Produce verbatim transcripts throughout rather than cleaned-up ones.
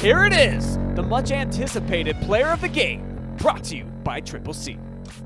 Here it is, the much anticipated player of the game, brought to you by Triple C.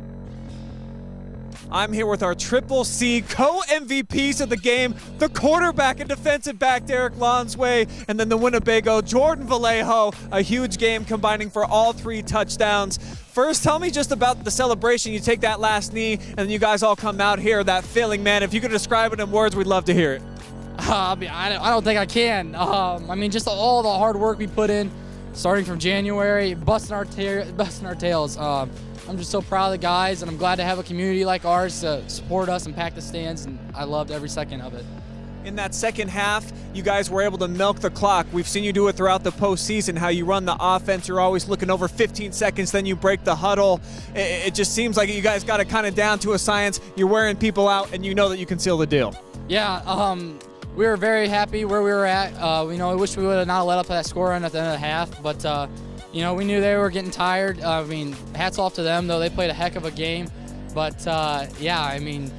I'm here with our Triple C co-M V Ps of the game, the quarterback and defensive back Derek Lonsway, and then the Winnebago Jordan Vallejo. A huge game combining for all three touchdowns. First, tell me just about the celebration. You take that last knee, and then you guys all come out here, that feeling, man. If you could describe it in words, we'd love to hear it. Uh, I, mean, I don't- I don't think I can. Um, I mean, just all the hard work we put in, starting from January, busting our, ta busting our tails. Um, I'm just so proud of the guys, and I'm glad to have a community like ours to support us and pack the stands, and I loved every second of it. In that second half, you guys were able to milk the clock. We've seen you do it throughout the postseason, how you run the offense. You're always looking over fifteen seconds, then you break the huddle. It, it just seems like you guys got it kind of down to a science. You're wearing people out, and you know that you can seal the deal. Yeah, um, we were very happy where we were at. Uh, you know, I wish we would have not let up that score run at the end of the half, but uh, you know, we knew they were getting tired. Uh, I mean, hats off to them, though. They played a heck of a game. But, uh, yeah, I mean,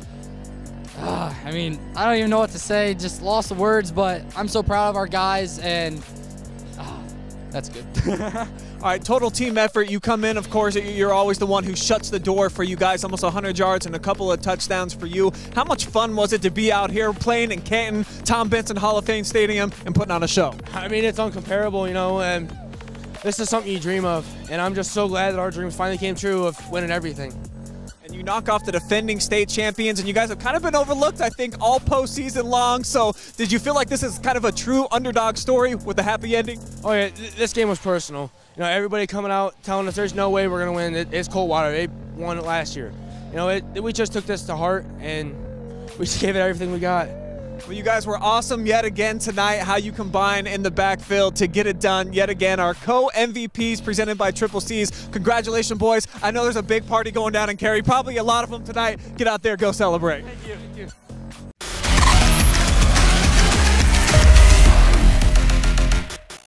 uh, I mean, I don't even know what to say. Just lost the words, but I'm so proud of our guys, and uh, that's good. All right, total team effort. You come in, of course, you're always the one who shuts the door for you guys, almost one hundred yards and a couple of touchdowns for you. How much fun was it to be out here playing in Canton, Tom Benson Hall of Fame Stadium, and putting on a show? I mean, it's uncomparable, you know, and this is something you dream of, and I'm just so glad that our dreams finally came true of winning everything. And you knock off the defending state champions, and you guys have kind of been overlooked, I think, all postseason long. So did you feel like this is kind of a true underdog story with a happy ending? Oh, yeah, th this game was personal. You know, everybody coming out telling us there's no way we're going to win. It, it's Coldwater. They won it last year. You know, it, we just took this to heart, and we just gave it everything we got. Well, you guys were awesome yet again tonight, how you combine in the backfield to get it done yet again. Our co-M V Ps presented by Triple C's. Congratulations, boys. I know there's a big party going down in Cary, probably a lot of them tonight. Get out there, go celebrate. Thank you. Thank you.